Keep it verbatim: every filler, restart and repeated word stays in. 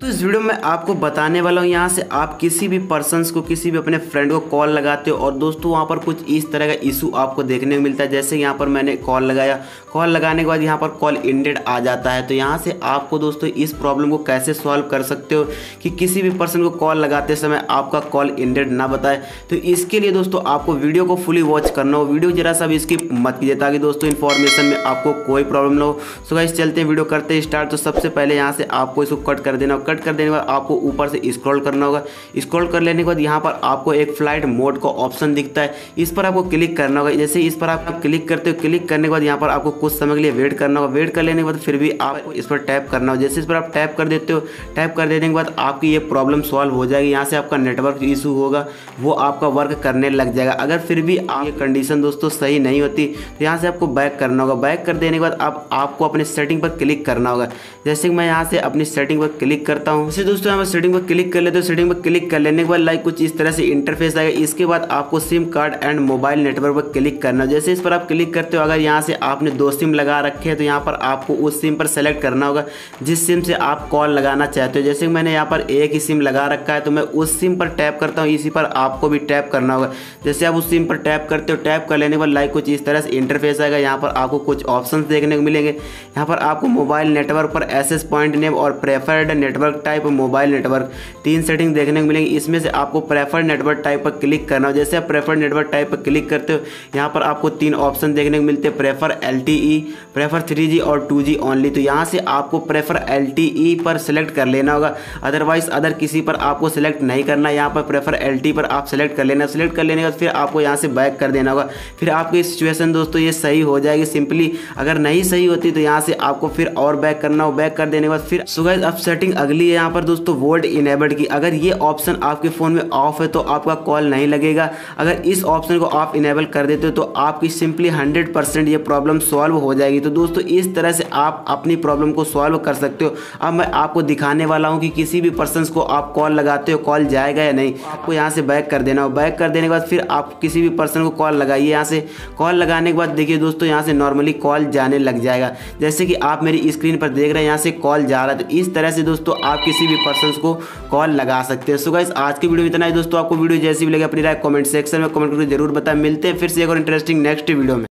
तो इस वीडियो में आपको बताने वाला हूँ, यहाँ से आप किसी भी पर्सन्स को, किसी भी अपने फ्रेंड को कॉल लगाते हो और दोस्तों वहाँ पर कुछ इस तरह का इशू आपको देखने को मिलता है। जैसे यहाँ पर मैंने कॉल लगाया, कॉल लगाने के बाद यहाँ पर कॉल एंडेड आ जाता है। तो यहाँ से आपको दोस्तों इस प्रॉब्लम को कैसे सॉल्व कर सकते हो कि किसी भी पर्सन को कॉल लगाते समय आपका कॉल एंडेड ना बताए। तो इसके लिए दोस्तों आपको वीडियो को फुली वॉच करना हो, वीडियो जरा सा भी स्किप मत कीजिए ताकि दोस्तों इन्फॉर्मेशन में आपको कोई प्रॉब्लम ना हो। सो गाइस चलते हैं, वीडियो करते हैं स्टार्ट। तो सबसे पहले यहाँ से आपको इसको कट कर देना, कट कर देने के बाद आपको ऊपर से स्क्रॉल करना होगा। स्क्रॉल कर लेने के बाद यहाँ पर आपको एक फ्लाइट मोड का ऑप्शन दिखता है, इस पर आपको क्लिक करना होगा। जैसे इस पर आप क्लिक करते हो, क्लिक करने के बाद यहाँ पर आपको कुछ समय के लिए वेट करना होगा। वेट कर लेने के बाद फिर भी आप इस पर टैप करना होगा। जैसे इस पर आप टैप कर देते हो, टैप कर देने के बाद आपकी ये प्रॉब्लम सॉल्व हो जाएगी। यहाँ से आपका नेटवर्क इशू होगा, वो आपका वर्क करने लग जाएगा। अगर फिर भी आप ये कंडीशन दोस्तों सही नहीं होती तो यहाँ से आपको बैक करना होगा। बैक कर देने के बाद आप आपको अपने सेटिंग पर क्लिक करना होगा। जैसे कि मैं यहाँ से अपनी सेटिंग पर क्लिक करता हूँ, इसे दोस्तों यहाँ सेटिंग पर क्लिक कर लेते हो। सेटिंग पर क्लिक कर लेने के बाद लाइक कुछ इस तरह से इंटरफेस आएगा। इसके बाद आपको SIM card and mobile network पर क्लिक करना है। जैसे इस पर आप क्लिक करते हो, अगर यहाँ से आपने दो सिम लगा रखे हैं तो यहाँ पर आपको उस सिम पर सेलेक्ट करना होगा जिस सिम से आप कॉल लगाना चाहते हो। जैसे मैंने यहाँ पर एक ही सिम लगा रखा है तो मैं उस सिम पर टैप करता हूँ, इसी पर आपको भी टैप करना होगा। जैसे आप उस सिम पर टैप करते हो, टैप कर लेने के बाद लाइक कुछ इस तरह से इंटरफेस आएगा। यहाँ पर आपको कुछ ऑप्शंस देखने को मिलेंगे। यहाँ पर आपको मोबाइल नेटवर्क पर एसेस पॉइंट नेम और preferred network type mobile network तीन सेटिंग देखने को मिलेंगी। इसमें से आपको प्रेफर्ड नेटवर्क टाइप पर क्लिक करना हो। जैसे आप प्रेफर्ड नेटवर्क टाइप पर क्लिक करते हो, यहाँ पर आपको तीन ऑप्शन देखने को मिलते हैं, prefer L T E, prefer three G और टू जी ओनली। तो यहाँ से आपको प्रेफर एल टी ई पर सेलेक्ट कर लेना होगा, अदरवाइज अदर किसी पर आपको सेलेक्ट नहीं करना। यहाँ पर प्रेफर एल टी पर आप सेलेक्ट कर लेना। सेलेक्ट कर लेने के बाद फिर आपको यहाँ से बैक कर देना होगा। फिर आपकी सिचुएशन दोस्तों ये सही हो जाएगी सिंपली। अगर नहीं सही होती तो यहाँ से आपको फिर और बैक करना हो। बैक कर देने के बाद फिर सो गाइस अब सेटिंग अगली है यहाँ पर दोस्तों वोल्ड इनेबल्ड की। अगर ये ऑप्शन आपके फ़ोन में ऑफ है तो आपका कॉल नहीं लगेगा। अगर इस ऑप्शन को आप इनेबल कर देते हो तो आपकी सिंपली हंड्रेड परसेंट ये प्रॉब्लम सॉल्व हो जाएगी। तो दोस्तों इस तरह से आप अपनी प्रॉब्लम को सॉल्व कर सकते हो। अब मैं आपको दिखाने वाला हूँ कि किसी भी पर्सन को आप कॉल लगाते हो, कॉल जाएगा या नहीं। आपको यहाँ से बैक कर देना हो। बैक कर देने के बाद फिर आप किसी भी पर्सन को कॉल लगाइए। यहाँ से कॉल लगाने के बाद देखिए दोस्तों यहाँ से नॉर्मली कॉल जाने लग जाएगा। जैसे कि आप मेरी स्क्रीन पर देख रहे हैं, यहाँ से कॉल जा रहा है। तो इस तरह से दोस्तों आप किसी भी पर्सन को कॉल लगा सकते हैं। सो गाइस आज की वीडियो में इतना ही दोस्तों। आपको वीडियो जैसी भी लगे अपनी राय कमेंट सेक्शन में कमेंट करके जरूर बताएं। मिलते हैं फिर से एक और इंटरेस्टिंग नेक्स्ट वीडियो में।